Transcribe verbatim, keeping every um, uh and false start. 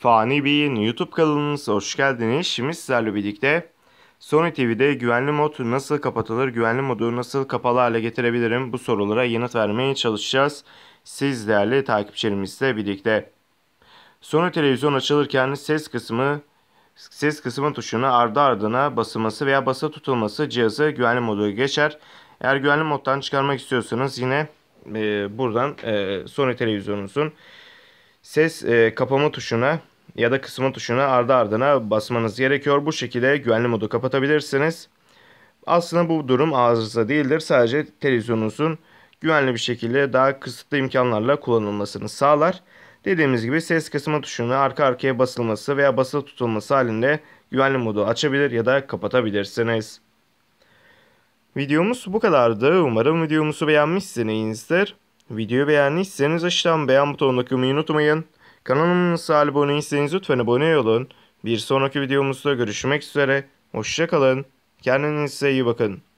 Fani Bey'in YouTube kanalımıza hoş geldiniz. Şimdi sizlerle birlikte Sony T V'de güvenli mod nasıl kapatılır, güvenli modu nasıl kapalı hale getirebilirim, bu sorulara yanıt vermeye çalışacağız. Siz değerli takipçilerimizle birlikte. Sony televizyon açılırken ses kısmı ses kısmı tuşuna ardı ardına basılması veya basılı tutulması cihazı güvenli modu geçer. Eğer güvenli moddan çıkarmak istiyorsanız yine e, buradan e, Sony televizyonunuzun ses e, kapama tuşuna ya da kısma tuşuna ardı ardına basmanız gerekiyor. Bu şekilde güvenli modu kapatabilirsiniz. Aslında bu durum arıza değildir. Sadece televizyonunuzun güvenli bir şekilde daha kısıtlı imkanlarla kullanılmasını sağlar. Dediğimiz gibi ses kısma tuşuna arka arkaya basılması veya basılı tutulması halinde güvenli modu açabilir ya da kapatabilirsiniz. Videomuz bu kadardı. Umarım videomuzu beğenmişsinizdir. Videoyu beğendiyseniz aşağıdan beğen butonuna kılmayı unutmayın. Kanalımıza abone değilseniz lütfen abone olun. Bir sonraki videomuzda görüşmek üzere. Hoşça kalın. Kendinize iyi bakın.